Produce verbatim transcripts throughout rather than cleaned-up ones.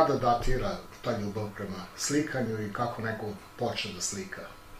kada datira ta ljubav prema slikanju i kako neko počne da slika?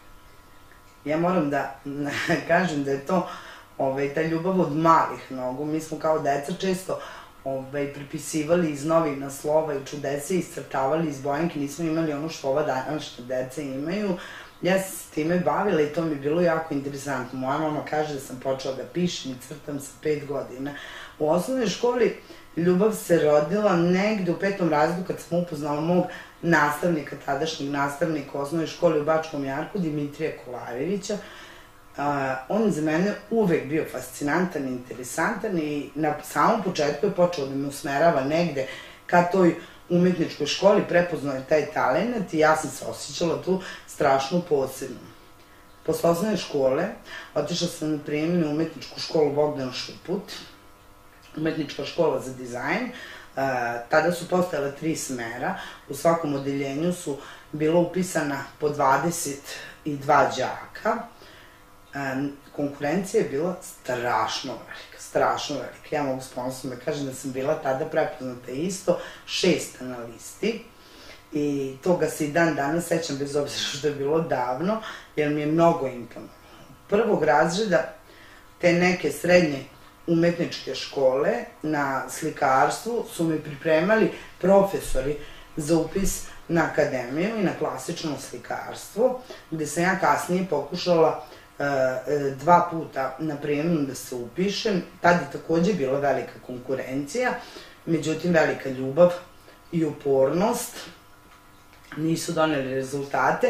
Ja moram da kažem da je to ta ljubav od malih nogu. Mi smo kao deca često prepisivali iz novina slova i čudese, iscrtavali iz bojanke, nismo imali ono što ova današnja deca imaju. Ja sam se time bavila i to mi je bilo jako interesantno. Moja mama kaže da sam počela da pišem i crtam sa pet godina. U osnovnoj školi ljubav se rodila negde u petom razredu kad sam upoznala mog nastavnika, tadašnjeg nastavnika u osnovnoj školi u Bačkom Jarku, Dimitrija Kolarevića. On je za mene uvek bio fascinantan, interesantan i na samom početku je počeo da me usmerava negde ka toj umetničkoj školi, prepoznao je taj talent i ja sam se osjećala tu strašno posebno. Posle osnovne škole otišla sam na prijemnu umetničku školu Bogdan Šuput, umetnička škola za dizajn. Tada su postojala tri smera, u svakom odeljenju su bilo upisana po dvadeset dva đaka. Konkurencija je bila strašno velika, strašno velika. Ja mogu s ponosom da kažem da sam bila tada prepoznata isto, šesta na listi. I toga se i dan danas sećam, bez obzira što je bilo davno, jer mi je mnogo imponovalo. Prvog razreda te neke srednje umetničke škole na slikarstvu su mi pripremali profesori za upis na akademiju i na klasično slikarstvo, gde sam ja kasnije pokušala dva puta na prijemnu da se upišem. Tada je takođe bila velika konkurencija, međutim velika ljubav i upornost nisu doneli rezultate.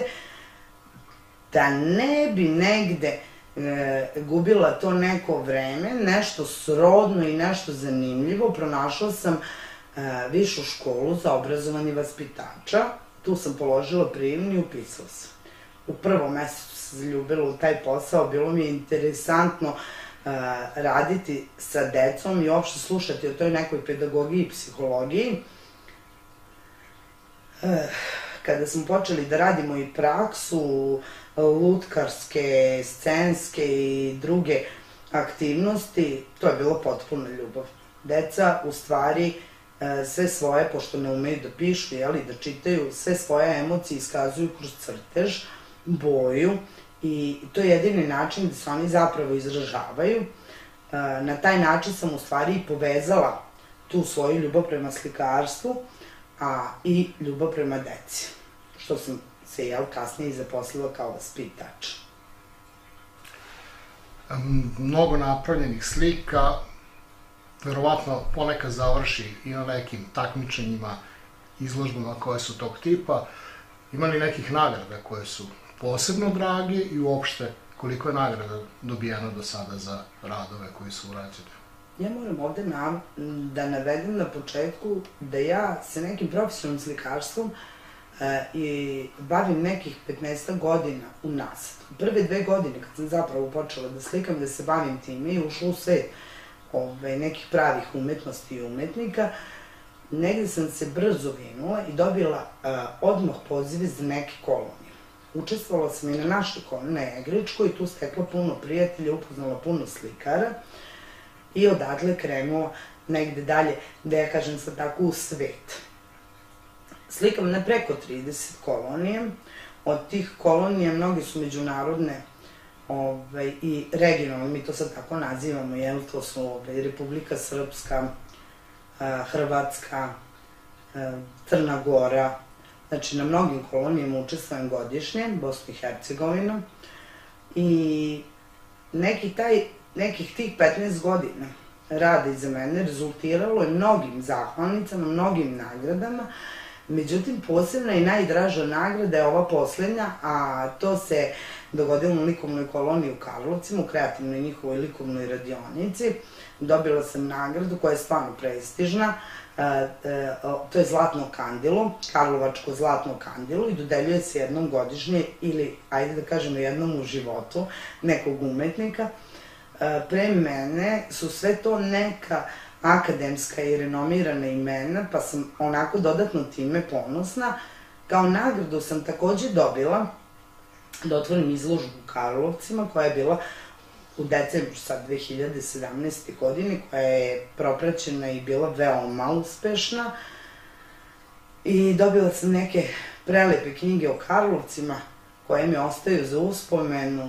Da ne bi negde gubila to neko vreme, nešto srodno i nešto zanimljivo, pronašla sam višu školu za obrazovanje vaspitača. Tu sam položila prijemni i upisala sam. U prvom mesecu se zaljubila u taj posao, bilo mi je interesantno raditi sa decom i uopšte slušati o toj nekoj pedagogiji i psihologiji. Kada smo počeli da radimo i praksu, lutkarske, scenske i druge aktivnosti, to je bilo potpuna ljubav. Deca, u stvari, sve svoje, pošto ne umeju da pišu, da čitaju, sve svoje emocije iskazuju kroz crtež, boju i to je jedini način da se oni zapravo izražavaju. Na taj način sam u stvari i povezala tu svoju ljubav prema slikarstvu, a i ljubav prema deci, što sam se jel kasnije i zaposlila kao vaspitač. Mnogo napravljenih slika, verovatno ponekad završi i na nekim takmičenjima, izložbama koje su tog tipa. Ima li nekih nagrada koje su posebno dragi i uopšte koliko je nagrada dobijeno do sada za radove koji su urađene? Ja moram ovde da navedem na početku da ja sa nekim profesionalnim slikarstvom i bavim nekih petnaestak godina unazad. Prve dve godine kad sam zapravo počela da slikam, da se bavim time i ušla u svet nekih pravih umetnosti i umetnika, negde sam se brzo vinula i dobila odmah pozive za neke kolonije. Učestvovala sam i na našoj koloniji, na Egričkoj, i tu stekla puno prijatelja, upoznala puno slikara i odatle krenula negde dalje, da ja kažem sad tako, u svet. Slikam na preko trideset kolonija. Od tih kolonija mnogi su međunarodne i regionalne, mi to sad tako nazivamo, jel, to su Republika Srpska, Hrvatska, Crna Gora. Znači, na mnogim kolonijama učestvujem godišnje, Bosna i Hercegovina. I nekih tih petnaest godina rada iza mene rezultiralo je mnogim zahvalnicama, mnogim nagradama. Međutim, posebna i najdraža nagrada je ova poslednja, a to se dogodilo u likovnoj koloniji u Karlovcima, u kreativnoj njihovoj likovnoj radionici. Dobila sam nagradu koja je stvarno prestižna, to je Zlatno kandilo, Karlovačko Zlatno kandilo, i dodeljuje se jednom godišnje ili, ajde da kažemo, jednom u životu nekog umetnika. Pre mene su sve to neka akademska i renomirana imena, pa sam onako dodatno time ponosna. Kao nagradu sam takođe dobila da otvorim izložbu u Karlovcima, koja je bila u decembru sad dve hiljade sedamnaeste. godine, koja je propraćena i bila veoma uspešna. I dobila sam neke prelepe knjige o Karlovcima koje mi ostaju za uspomenu.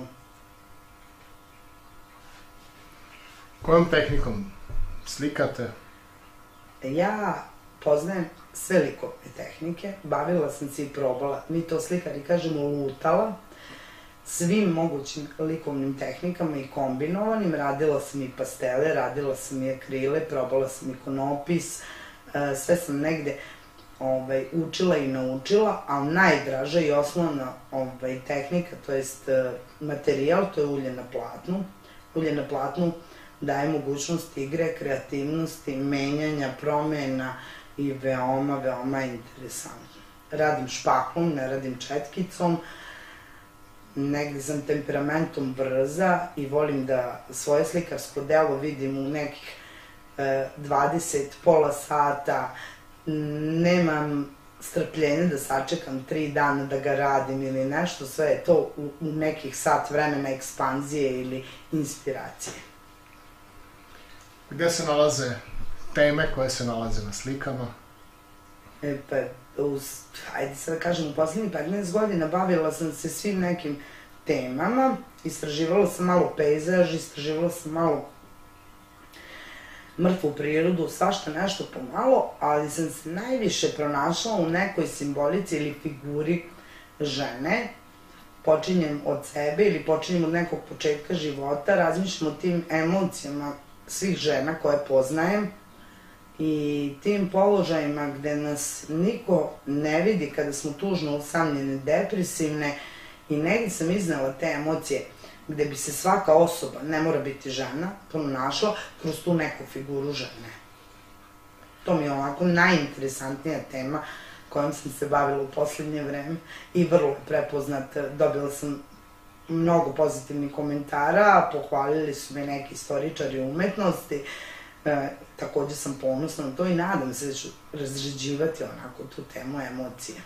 Kojom tehnikom slikate? Ja poznajem sve likovne tehnike, bavila sam se i probala, mi to slikari kažemo lutala, svim mogućim likovnim tehnikama i kombinovanim, radila sam i pastele, radila sam i akrile, probala sam ikonopis, sve sam negde učila i naučila, ali najdraža i osnovna tehnika, to jest materijal, to je ulje na platnu. Ulje na platnu daje mogućnost igre, kreativnosti, menjanja, promena i veoma, veoma interesantno. Radim špaklom, ne radim četkicom, negde sam temperamentom brza i volim da svoje slikarsko delo vidim u nekih dvadeset, pola sata, nemam strpljenja da sačekam tri dana da ga radim ili nešto, sve je to u nekih sat vremena ekspanzije ili inspiracije. Gde se nalaze teme koje se nalaze na slikama? E pa, ajde sad da kažem, u poslednjih petnaest godina bavila sam se svim nekim temama, istraživala sam malo pejzaž, istraživala sam malo mrtvu prirodu, svašta nešto pomalo, ali sam se najviše pronašla u nekoj simbolici ili figuri žene. Počinjem od sebe ili počinjem od nekog početka života, razmišljam o tim emocijama svih žena koje poznajem i tim položajima gde nas niko ne vidi kada smo tužno usamljene, depresivne i negdje sam iznala te emocije gde bi se svaka osoba, ne mora biti žena, pronašla kroz tu neku figuru žene. To mi je ovako najinteresantnija tema kojom sam se bavila u poslednje vreme i vrlo je prepoznata. Dobila sam mnogo pozitivnih komentara, pohvalili su me neki istoričari umetnosti, takođe sam ponosna na to i nadam se da ću razređivati onako tu temu emocije.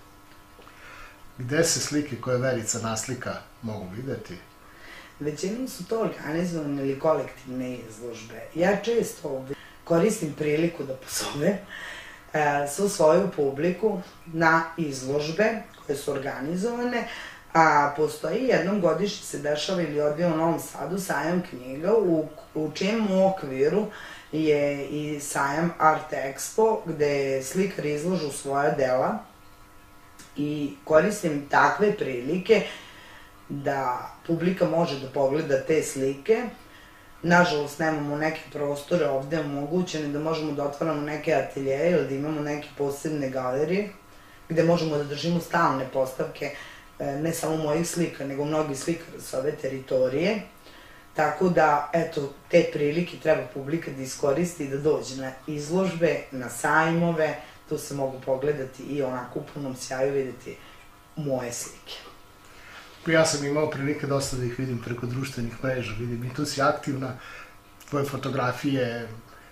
Gde se slike koje Verica naslika mogu videti? Većinom su to organizovane ili kolektivne izložbe. Ja često koristim priliku da pozovem svu svoju publiku na izložbe koje su organizovane, a postoji jednom godišnje se dešava ili odvija u Novom Sadu sajam knjiga u čijem okviru je i sajam Art Expo gde slikari izložu svoja dela i koristim takve prilike da publika može da pogleda te slike. Nažalost, nemamo neke prostore ovde omogućene da možemo da otvaramo neke ateljeje ili da imamo neke posebne galerije gde možemo da držimo stalne postavke ne samo mojih slika, nego mnogih slikara sa ove teritorije. Tako da, eto, te prilike treba publika da iskoristi i da dođe na izložbe, na sajmove, tu se mogu pogledati i onako u punom sjaju videti moje slike. Ja sam imao prilike dosta da ih vidim preko društvenih mreža, vidim i tu si aktivna, tvoje fotografije,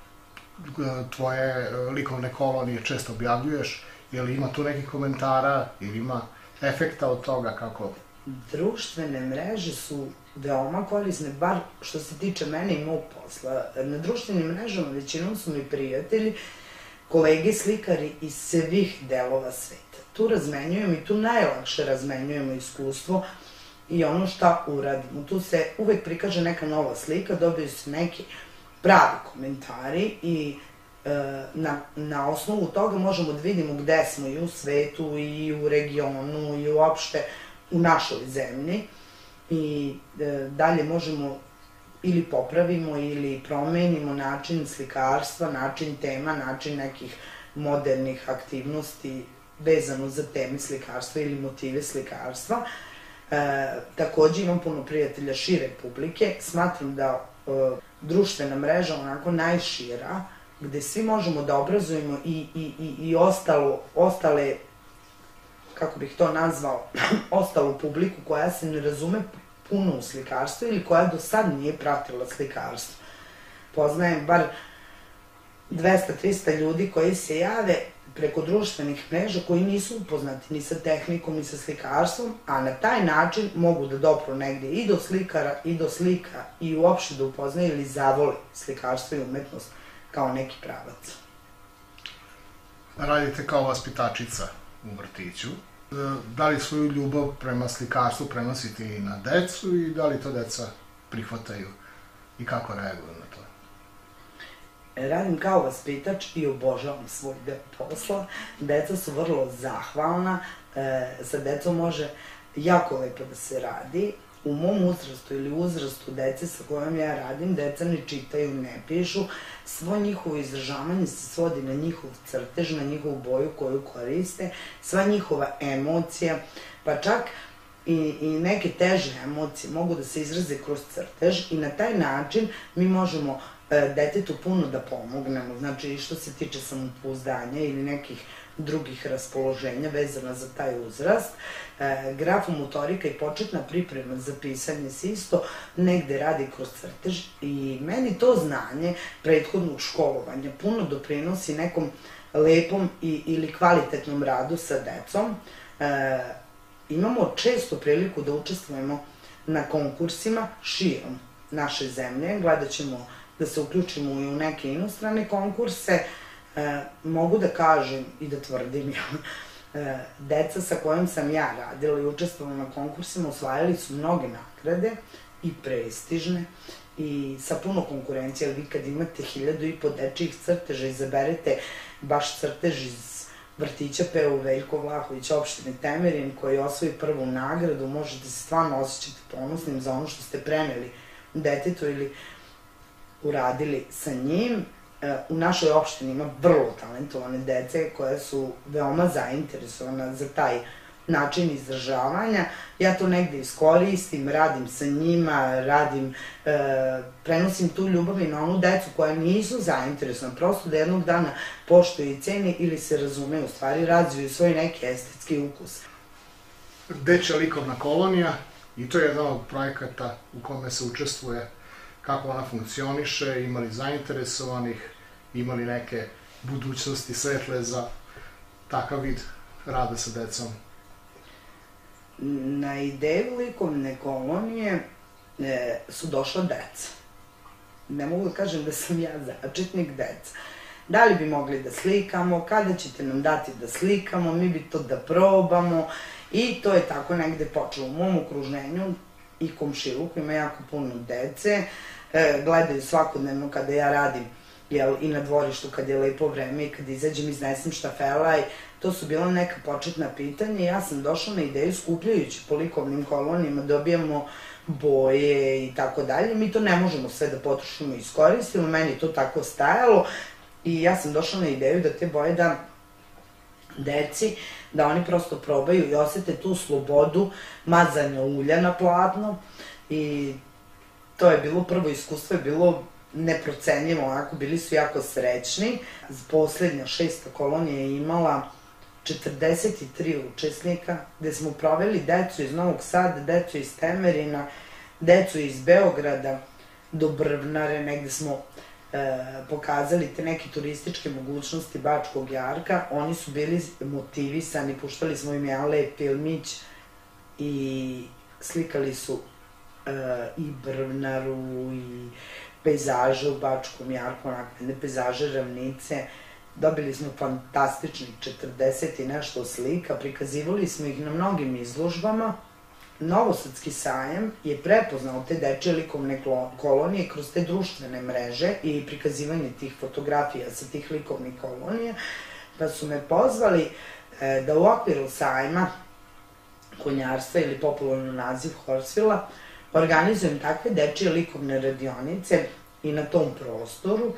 tvoje likovne kolonije često objavljuješ, je li ima tu nekih komentara ili ima efekta od toga kako? Društvene mreže su veoma korisne, bar što se tiče mene i mog posla. Na društvenim mrežama većinom su mi prijatelji, kolege slikari iz svih delova sveta. Tu razmenjujemo i tu najlakše razmenjujemo iskustvo i ono šta uradimo. Tu se uvek prikaže neka nova slika, dobiju se neki pravi komentari i na osnovu toga možemo da vidimo gde smo i u svetu i u regionu i uopšte u našoj zemlji i dalje možemo ili popravimo ili promenimo način slikarstva, način tema, način nekih modernih aktivnosti vezano za teme slikarstva ili motive slikarstva. Takođe imam puno prijatelja šire publike, smatram da društvena mreža onako najšira, gde svi možemo da obrazujemo i ostale, kako bih to nazvao, ostalu publiku koja se ne razume puno u slikarstvu ili koja do sad nije pratila slikarstvo. Poznajem bar dvesta do trista ljudi koji se jave preko društvenih mreža koji nisu upoznati ni sa tehnikom ni sa slikarstvom, a na taj način mogu da dopru negde i do slikara i do slika i uopšte da upoznaju ili zavole slikarstvo i umetnost kao neki pravac. Radite kao vaspitačica u vrtiću. Da li svoju ljubav prema slikarstvu prenosite i na decu i da li to deca prihvataju i kako reaguju na to? Radim kao vaspitač i obožavam svoj deo posla. Deca su vrlo zahvalna, sa decom može jako lepo da se radi. U mom uzrastu ili uzrastu dece sa kojom ja radim, deca ne čitaju, ne pišu, svo njihovo izražavanje se svodi na njihov crtež, na njihovu boju koju koriste, sva njihova emocija, pa čak i, i neke teže emocije mogu da se izraze kroz crtež i na taj način mi možemo e, detetu puno da pomognemo, znači što se tiče samopouzdanja ili nekih drugih raspoloženja vezana za taj uzrast. E, grafomotorika i početna priprema za pisanje se isto negde radi kroz crtež i meni to znanje prethodnog školovanja puno doprinosi nekom lepom i, ili kvalitetnom radu sa decom. E, imamo često priliku da učestvujemo na konkursima širom naše zemlje, gledat ćemo da se uključimo i u neke inostrane konkurse. E, mogu da kažem i da tvrdim ja, e, deca sa kojom sam ja radila i učestvovala na konkursima osvajali su mnoge nagrade i prestižne i sa puno konkurencije, ali vi kad imate hiljadu i po dečijih crteža izaberete baš crtež iz vrtića P U Veljko Vlahović, opštine Temerin, koji osvoji prvu nagradu, možete se stvarno osjećati ponosnim za ono što ste preneli detetu ili uradili sa njim. U našoj opštini ima vrlo talentovane dece koje su veoma zainteresovane za taj način izražavanja. Ja to negde iskoristim, radim sa njima, radim, e, prenosim tu ljubav i na onu decu koja nisu zainteresovana, prosto da jednog dana poštuju i cene ili se razume, u stvari razviju svoj neki estetski ukus. Dečja likovna kolonija, i to je jedan od projekata u kome se učestvuje, kako ona funkcioniše, imali zainteresovanih, imali neke budućnosti svetle za takav vid rada sa decom? Na ideju likovne kolonije e, su došla deca. Ne mogu da kažem da sam ja začetnik deca. Da li bi mogli da slikamo, kada ćete nam dati da slikamo, mi bi to da probamo i to je tako negde počelo u mom okruženju i komšiluku, ima jako puno dece, e, gledaju svakodnevno kada ja radim jel, i na dvorištu kad je lepo vreme i kad izađem iznesem štafela i to su bila neka početna pitanja i ja sam došla na ideju skupljajući po likovnim kolonijama, dobijamo boje i tako dalje. Mi to ne možemo sve da potrošimo i iskoristimo, meni je to tako stajalo i ja sam došla na ideju da te boje da deci, da oni prosto probaju i osete tu slobodu mazanja ulja na platno i to je bilo prvo iskustvo, je bilo neprocenjivo, onako, bili su jako srećni. Poslednja šesta kolonija je imala četrdeset tri učesnika, gde smo proveli decu iz Novog Sada, decu iz Temerina, decu iz Beograda do Brvnare, negde smo e, pokazali te neke turističke mogućnosti Bačkog Jarka. Oni su bili motivisani, puštali smo im jedan lep filmić i slikali su e, i Brvnaru i pejzaže u Bačkom Jarku, onakve pejzaže, ravnice. Dobili smo fantastičnih četrdeset i nešto slika, prikazivali smo ih na mnogim izložbama. Novosadski sajam je prepoznao te dečje likovne kolonije kroz te društvene mreže i prikazivanje tih fotografija sa tih likovnih kolonija, pa su me pozvali e, da u okviru sajma konjarstva ili popularno naziv Horsvila organizujem takve dečje likovne radionice i na tom prostoru.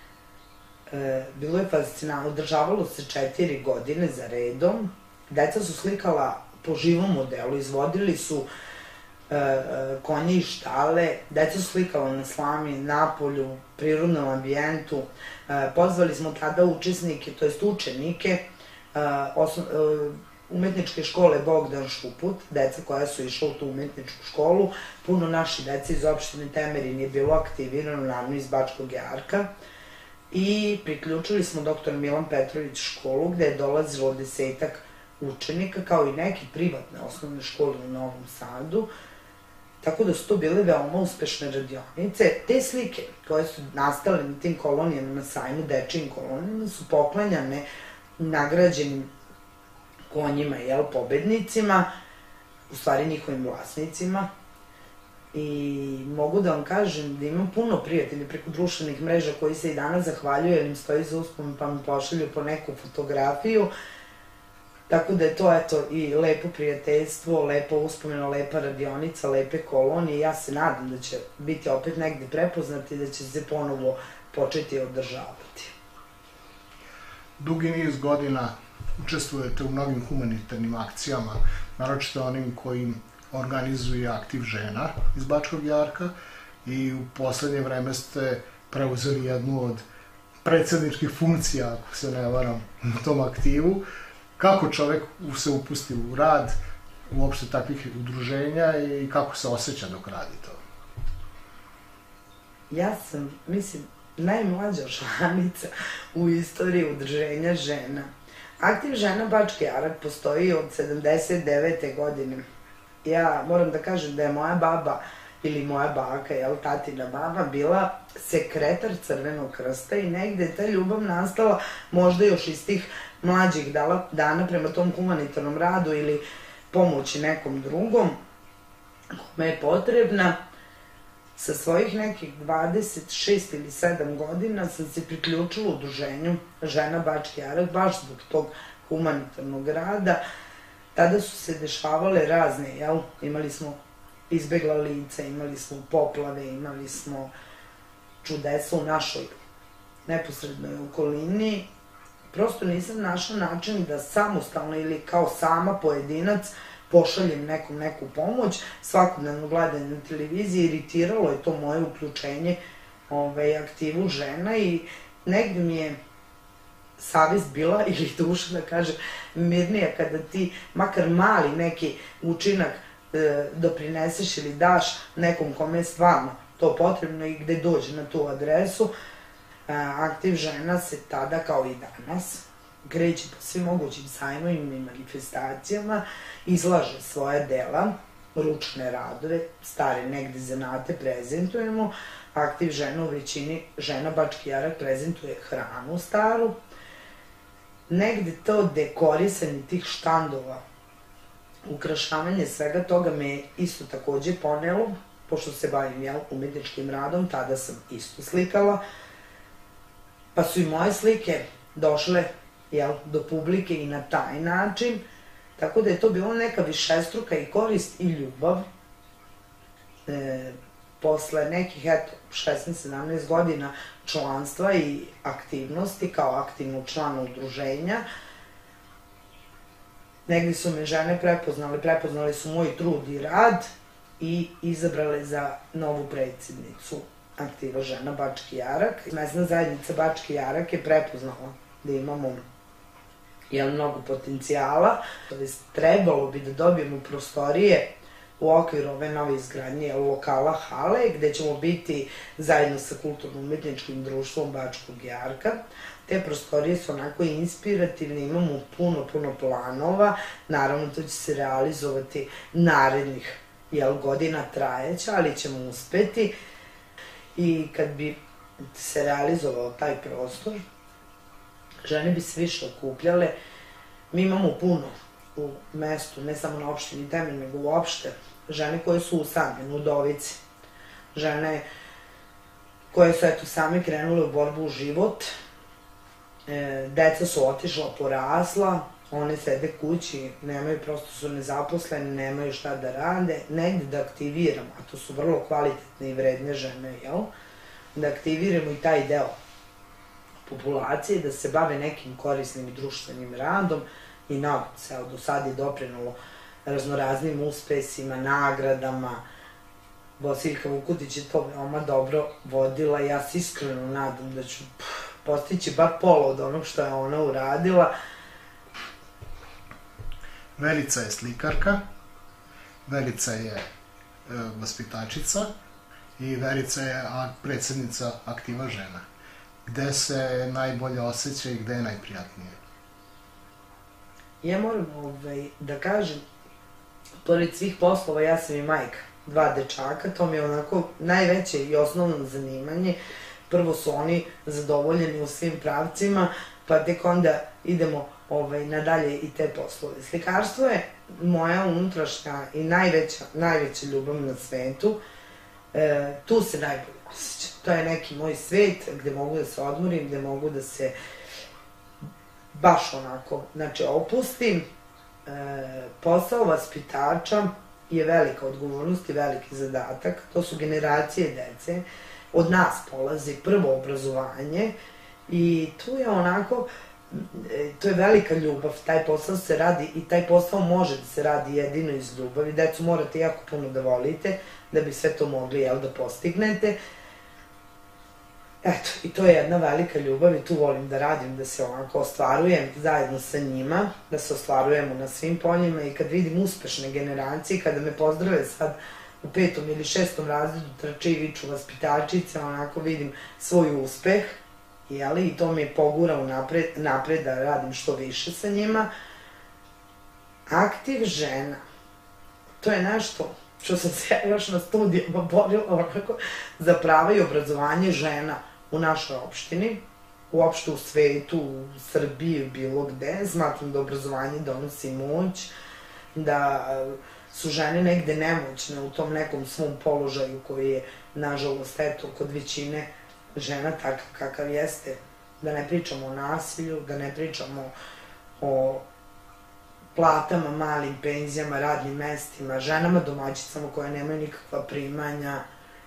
E, bilo je fascinantno, održavalo se četiri godine za redom. Deca su slikala po živom modelu, izvodili su e, konje i štale, deca su slikala na slami, napolju, prirodnom ambijentu. E, pozvali smo tada učesnike, to jest učenike, e, osno, e, umetničke škole Bogdan Šuput, deca koja su išla u tu umetničku školu. Puno naši deca iz opštine Temerin je bilo aktivirano, naravno iz Bačkog Jarka. I priključili smo doktor Milan Petrović školu, gde je dolazilo desetak učenika, kao i neke privatne osnovne škole u Novom Sadu. Tako da su to bile veoma uspešne radionice. Te slike koje su nastale na tim kolonijama, na sajmu, dečijim kolonijama, su poklanjane nagrađenim konjima, jel, pobednicima, u stvari njihovim vlasnicima. I mogu da vam kažem da imam puno prijatelja preko društvenih mreža koji se i danas zahvaljuju jer im stoji za uspom pa mi pošalju po neku fotografiju. Tako da je to, eto, i lepo prijateljstvo, lepo uspomena, lepa radionica, lepe kolonije. Ja se nadam da će biti opet negde prepoznati i da će se ponovo početi održavati. Dugi niz godina učestvujete u mnogim humanitarnim akcijama, naročito onim kojim organizuje Aktiv žena iz Bačkog Jarka i u poslednje vreme ste preuzeli jednu od predsedničkih funkcija, ako se ne varam, na tom aktivu. Kako čovek se upusti u rad uopšte takvih udruženja i kako se osjeća dok radi to? Ja sam, mislim, najmlađa članica u istoriji udruženja žena. Aktiv žena Bački Jarak postoji od sedamdeset devete godine. Ja moram da kažem da je moja baba ili moja baka, jel, tatina baba, bila sekretar Crvenog krsta i negde je ta ljubav nastala možda još iz tih mlađih dana prema tom humanitarnom radu ili pomoći nekom drugom kome je potrebna. Sa svojih nekih dvadeset šest ili sedam godina sam se priključila u udruženju Žena Bački Jarak baš zbog tog humanitarnog rada. Tada su se dešavale razne, jel, imali smo izbegla lica, imali smo poplave, imali smo čudesa u našoj neposrednoj okolini. Prosto nisam našla način da samostalno ili kao sama pojedinac pošaljem nekom neku pomoć. Svakodnevno gledanje na televiziji iritiralo je to moje uključenje Aktivu žena i negde mi je savest bila, ili duša da kažem, mirnija kada ti makar mali neki učinak doprineseš ili daš nekom kome je stvarno to potrebno i gde dođe na tu adresu. Aktiv žena se tada, kao i danas, kreće po svim mogućim sajmovima i manifestacijama, izlaže svoja dela, ručne radove, stare negde zanate prezentujemo. Aktiv žena u većini Žena Bački Jarak prezentuje hranu staru. Negde to dekorisanje tih štandova, ukrašavanje svega toga me je isto takođe ponelo, pošto se bavim, jel, umetničkim radom, tada sam isto slikala, pa su i moje slike došle, jel, do publike i na taj način, tako da je to bilo neka višestruka i korist i ljubav. Posle nekih, eto, šesnaest sedamnaest godina članstva i aktivnosti kao aktivnog člana udruženja, negdje su me žene prepoznale, prepoznali su moj trud i rad i izabrale za novu predsjednicu Aktiva žena Bački Jarak. Mesna zajednica Bački Jarak je prepoznala da imamo mnogo potencijala. Trebalo bi da dobijemo prostorije u okviru ove nove izgradnje lokala hale, gde ćemo biti zajedno sa Kulturno-umetničkim društvom Bačkog Jarka. Te prostorije su onako inspirativne, imamo puno, puno planova, naravno to će se realizovati narednih godina trajeća, ali ćemo uspeti. I kad bi se realizovao taj prostor, žene bi se više okupljale. Mi imamo puno u mestu, ne samo na opštini Temelj, nego uopšte, žene koje su usamljene, udovice, žene koje su, eto, same krenule u borbu u život, deca su otišla, porasla, one sede kući, nemaju, prosto su nezaposlene, nemaju šta da rade, negde da aktiviramo, a to su vrlo kvalitetne i vredne žene, jel? Da aktiviramo i taj deo populacije, da se bave nekim korisnim i društvenim radom i nadam se, evo, do sada je doprinulo raznoraznim uspesima, nagradama. Vosiljka Vukutić je to veoma dobro vodila i ja se iskreno nadam da ću postići bar pola od onog što je ona uradila. Verica je slikarka, Verica je vaspitačica i Verica je predsednica Aktiva žena. Gde se najbolje osjeća i gde je najprijatnije? Ja moram da kažem, pored svih poslova, ja sam i majka dva dečaka, to mi je onako najveće i osnovno zanimanje. Prvo su oni zadovoljeni u svim pravcima, pa tek onda idemo ovaj, nadalje i te poslove. Slikarstvo je moja unutrašnja i najveća, najveća ljubav na svetu. E, tu se najbolje osjećam. To je neki moj svet gde mogu da se odmorim, gde mogu da se baš onako, znači, opustim. E, posao vaspitača je velika odgovornost i veliki zadatak. To su generacije dece. Od nas polazi prvo obrazovanje i tu je onako, to je velika ljubav. Taj posao se radi i taj posao može da se radi jedino iz ljubavi. Decu morate jako puno da volite da bi sve to mogli, jel, da postignete. Eto, i to je jedna velika ljubav i tu volim da radim, da se onako ostvarujem zajedno sa njima, da se ostvarujemo na svim poljima i kad vidim uspešne generacije, kada me pozdrave sad u petom ili šestom razredu trče i viču vaspitačice, onako vidim svoj uspeh, jeli, i to mi je pogurao napred, napred da radim što više sa njima. Aktiv žena, to je nešto što sam se još na studijama borila onako za prava i obrazovanje žena u našoj opštini, uopšte u svetu, u Srbiji, bilo gde. Smatram da obrazovanje donosi moć, da su žene negde nemoćne u tom nekom svom položaju koji je, nažalost, eto, kod većine žena takav kakav jeste. Da ne pričamo o nasilju, da ne pričamo o platama, malim penzijama, radnim mestima, ženama, domaćicama koje nemaju nikakva primanja.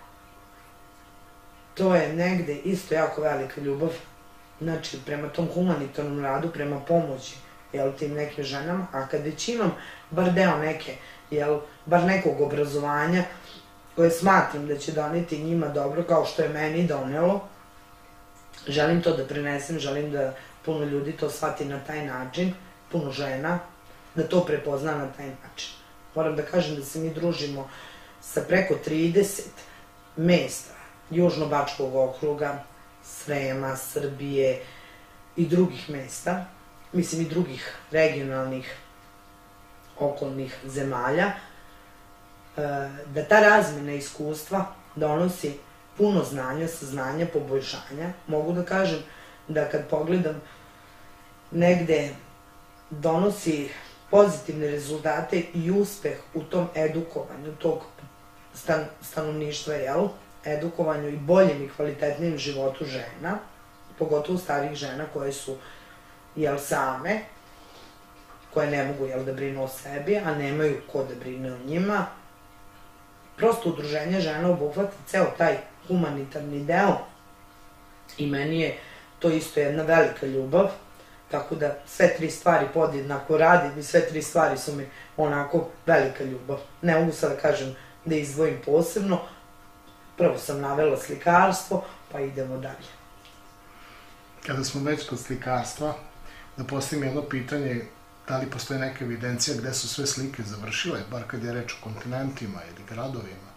To je negde isto jako velika ljubav, znači, prema tom humanitarnom radu, prema pomoći, jel, tim nekim ženama, a kad već imam bar deo neke, jel, bar nekog obrazovanja, koje smatram da će doneti njima dobro, kao što je meni donelo, želim to da prenesem, želim da puno ljudi to shvati na taj način, puno žena, da to prepozna na taj način. Moram da kažem da se mi družimo sa preko trideset mesta Južno-Bačkog okruga, Srema, Srbije i drugih mesta, mislim i drugih regionalnih okolnih zemalja, da ta razmena iskustva donosi puno znanja, saznanja, poboljšanja. Mogu da kažem da kad pogledam negde donosi pozitivne rezultate i uspeh u tom edukovanju tog stanovništva, jel? Edukovanju i boljem i kvalitetnijem životu žena, pogotovo starih žena koje su, jel, same, koje ne mogu, jel, da brinu o sebi, a nemaju ko da brine o njima. Prosto udruženje žena obuhvata ceo taj humanitarni deo i meni je to isto jedna velika ljubav, tako da sve tri stvari podjednako radim i sve tri stvari su mi onako velika ljubav. Ne mogu sad da kažem da izdvojim posebno, prvo sam navela slikarstvo, pa idemo dalje. Kada smo već kod slikarstva, da postavim jedno pitanje, da li postoje neka evidencija gde su sve slike završile, bar kad je reč o kontinentima ili gradovima?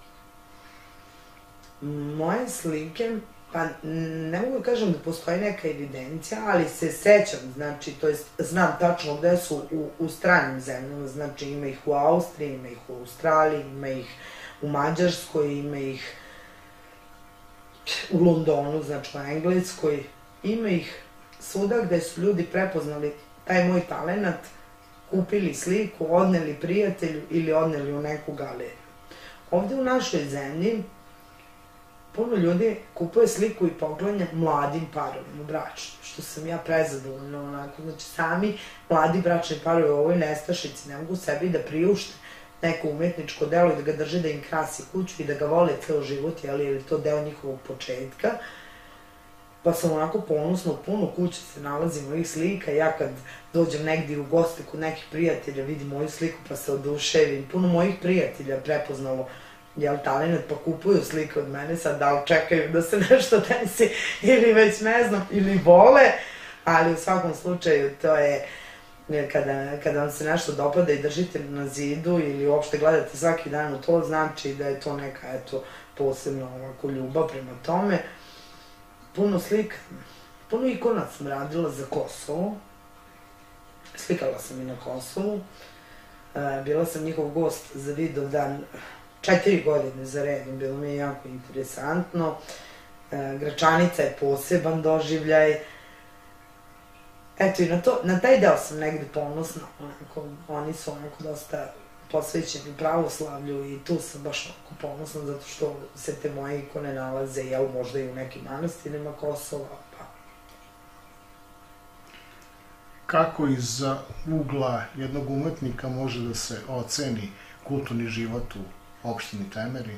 Moje slike, pa ne mogu da kažem da postoji neka evidencija, ali se sećam, znači, to jest znam tačno gde su u, u stranim zemljama, znači ima ih u Austriji, ima ih u Australiji, ima ih u Mađarskoj, ima ih u Londonu, znači u Engleskoj, ima ih svuda gde su ljudi prepoznali taj moj talenat, kupili sliku, odneli prijatelju ili odneli u neku galeriju. Ovde u našoj zemlji puno ljudi kupuje sliku i poklanja mladim parovima bračnim, što sam ja prezadovoljna onako. Znači, sami mladi bračni parovi u ovoj nestašici ne mogu sebi da priušte neko umetničko delo i da ga drže da im krasi kuću i da ga vole ceo život, jer je to deo njihovog početka. Pa sam onako ponosno, puno kuće se nalazi mojih slika, ja kad dođem negdje u goste kod nekih prijatelja, vidim moju sliku pa se oduševim. Puno mojih prijatelja prepoznalo, jel, talenat, pa kupuju slike od mene, sad da li čekaju da se nešto desi ili već ne znam, ili vole, ali u svakom slučaju to je kada, kada vam se nešto dopada i držite na zidu ili uopšte gledate svaki dan u to, znači da je to neka, eto, posebno ovako ljubav prema tome. Puno slika, puno ikona sam radila za Kosovo, slikala sam i na Kosovu, bila sam njihov gost za Vidovdan četiri godine za redom, bilo mi je jako interesantno. Gračanica je poseban doživljaj. Eto, i na, to, na taj deo sam negde ponosna, onako, oni su onako dosta posvećeni pravoslavlju i tu sam baš onako ponosna zato što se te moje ikone nalaze, jel, možda i u nekim manastirima Kosova, pa. Kako iz ugla jednog umetnika može da se oceni kulturni život u opštini Temerin?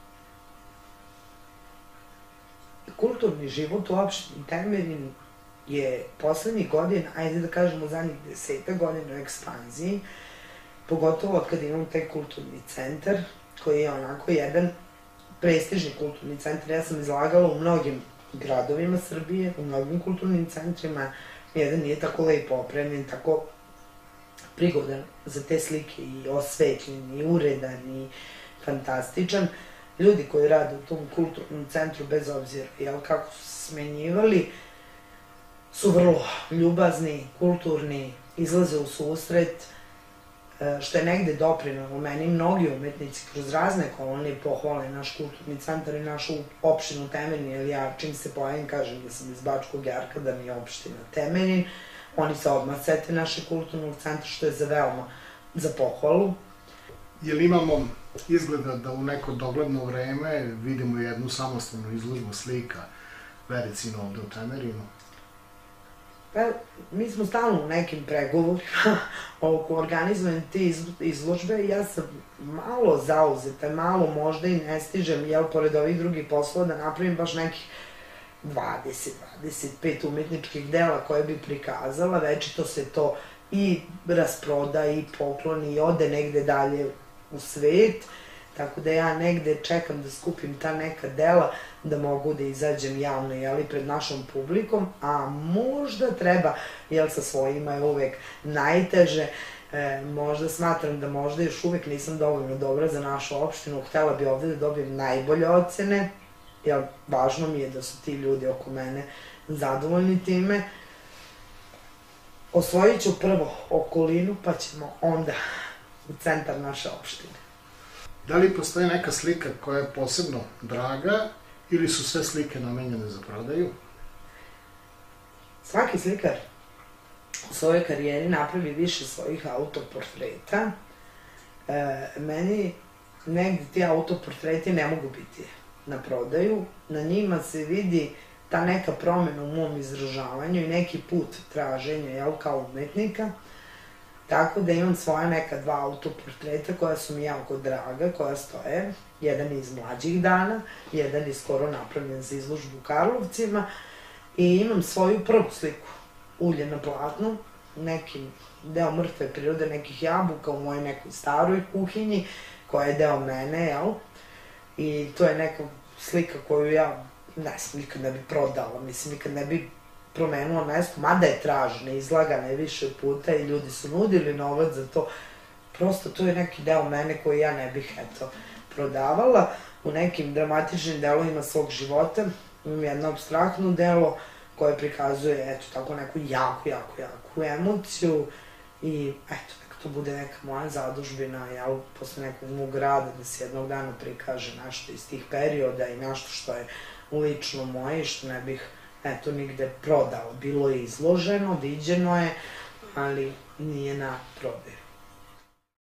Kulturni život u opštini Temerin je poslednjih godina, ajde da kažemo zadnjih deseta godina u ekspanziji, pogotovo od kada imam taj kulturni centar, koji je onako jedan prestižni kulturni centar. Ja sam izlagala u mnogim gradovima Srbije, u mnogim kulturnim centrima, jedan nije tako lepo opremljen, tako prigodan za te slike i osvetljen i uredan i fantastičan. Ljudi koji rade u tom kulturnom centru, bez obzira jel, kako su se smenjivali, su vrlo ljubazni, kulturni, izlaze u susret, što je negde doprinalo meni. Mnogi umetnici kroz razne kolonije pohvale naš kulturni centar i našu opštinu Temerin, jer ja čim se pojavim kažem da sam iz Bačkog Jarka, da mi je opština Temerin, oni se odmah sete našeg kulturnog centra, što je za veoma za pohvalu. Jel imamo izgleda da u neko dogledno vreme vidimo jednu samostalnu izložbu slika Vericina ovde u Temerinu? Pa, mi smo stalno u nekim pregovorima oko organizovanja te izložbe i ja sam malo zauzeta, malo možda i ne stižem, jel, pored ovih drugih poslova, da napravim baš nekih dvadeset do dvadeset pet umetničkih dela koje bi prikazala, večito se to i rasproda i pokloni i ode negde dalje u svet, tako da ja negde čekam da skupim ta neka dela da mogu da izađem javno, jel, pred našom publikom, a možda treba, jel, sa svojima je uvek najteže, e, možda smatram da možda još uvek nisam dovoljno dobra za našu opštinu, htela bi ovde da dobijem najbolje ocene, jel, važno mi je da su ti ljudi oko mene zadovoljni time. Osvojit ću prvo okolinu, pa ćemo onda u centar naše opštine. Da li postoji neka slika koja je posebno draga ili su sve slike namenjene za prodaju? Svaki slikar u svojoj karijeri napravi više svojih autoportreta. E, meni negde ti autoportreti ne mogu biti na prodaju. Na njima se vidi ta neka promena u mom izražavanju i neki put traženja, jel, kao umetnika. Tako da imam svoja neka dva autoportreta koja su mi jako draga, koja stoje. Jedan iz mlađih dana, jedan je skoro napravljen za izložbu u Karlovcima. I imam svoju prvu sliku, ulje na platnu, neki deo mrtve prirode, nekih jabuka u mojoj nekoj staroj kuhinji, koja je deo mene, jel? I to je neka slika koju ja, ne znam, nikad ne bi prodala, mislim, nikad ne bi promenula mesto, mada je tražena, izlagana je više puta i ljudi su nudili novac za to. Prosto to je neki deo mene koji ja ne bih, eto, prodavala. U nekim dramatičnim delovima svog života imam jedno apstraktno delo koje prikazuje, eto, tako neku jako, jako, jako emociju i, eto, neka to bude neka moja zadužbina, jel, posle nekog mog rada, da se jednog dana prikaže nešto iz tih perioda i nešto što je lično moje i što ne bih, eto, nigde prodao. Bilo je izloženo, viđeno je, ali nije na prodaju.